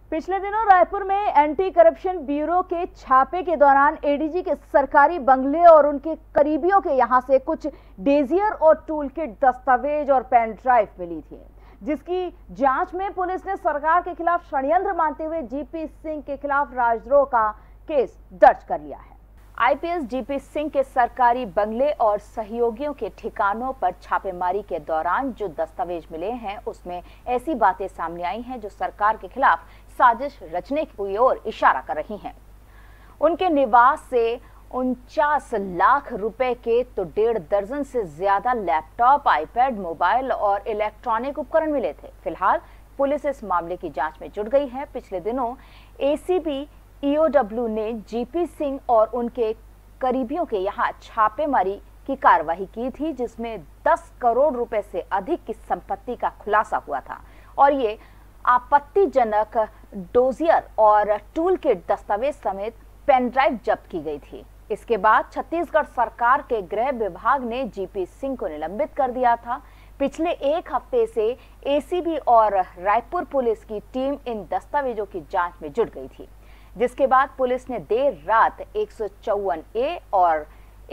पिछले दिनों रायपुर में एंटी करप्शन ब्यूरो के छापे के दौरान एडीजी के सरकारी बंगले और उनके करीबियों के यहां से कुछ डेजियर और टूल किट, दस्तावेज और पेन ड्राइव मिली थी, जिसकी जांच में पुलिस ने सरकार के खिलाफ षड्यंत्र मानते हुए जीपी सिंह के खिलाफ राजद्रोह का केस दर्ज कर लिया है। आईपीएस जीपी सिंह के सरकारी बंगले और सहयोगियों के ठिकानों पर छापेमारी के दौरान जो दस्तावेज मिले हैं, उसमें ऐसी बातें सामने आई हैं जो सरकार के खिलाफ साजिश रचने की ओर इशारा कर रही हैं। उनके निवास से 49 लाख रुपए के तो 1.5 दर्जन से ज्यादा लैपटॉप, आईपैड, मोबाइल और इलेक्ट्रॉनिक उपकरण मिले थे। फिलहाल पुलिस इस मामले की जांच में जुट गई है। पिछले दिनों एसीबी ईओडब्ल्यू ने जीपी सिंह और उनके करीबियों के यहां छापेमारी की कार्रवाई की थी, जिसमें 10 करोड़ रुपए से अधिक की संपत्ति का खुलासा हुआ था और ये आपत्तिजनक डोजियर और टूल किट, दस्तावेज समेत पेन ड्राइव जब्त की गई थी। इसके बाद छत्तीसगढ़ सरकार के गृह विभाग ने जीपी सिंह को निलंबित कर दिया था। पिछले एक हफ्ते से एसीबी और रायपुर पुलिस की टीम इन दस्तावेजों की जांच में जुट गई थी, जिसके बाद पुलिस ने देर रात 154A और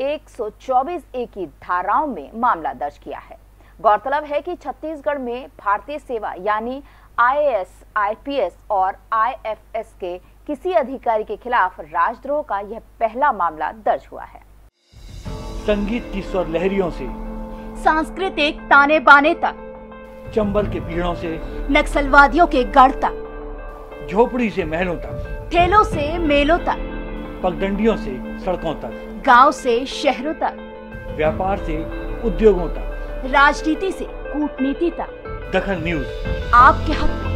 124A की धाराओं में मामला दर्ज किया है। गौरतलब है कि छत्तीसगढ़ में भारतीय सेवा यानी आईएएस, आईपीएस और आईएफएस के किसी अधिकारी के खिलाफ राजद्रोह का यह पहला मामला दर्ज हुआ है। संगीत की स्वर लहरियों से सांस्कृतिक ताने बाने तक, चंबल के पीड़ों से नक्सलवादियों के गढ़ तक, झोपड़ी से महलों तक, ठेलों से मेलों तक, पगडंडियों से सड़कों तक, गांव से शहरों तक, व्यापार से उद्योगों तक, राजनीति से कूटनीति तक, दखल न्यूज आपके हक में।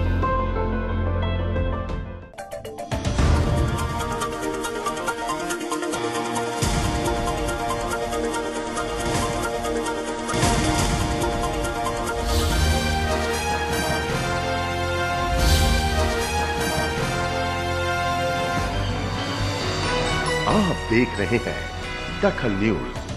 आप देख रहे हैं दखल न्यूज।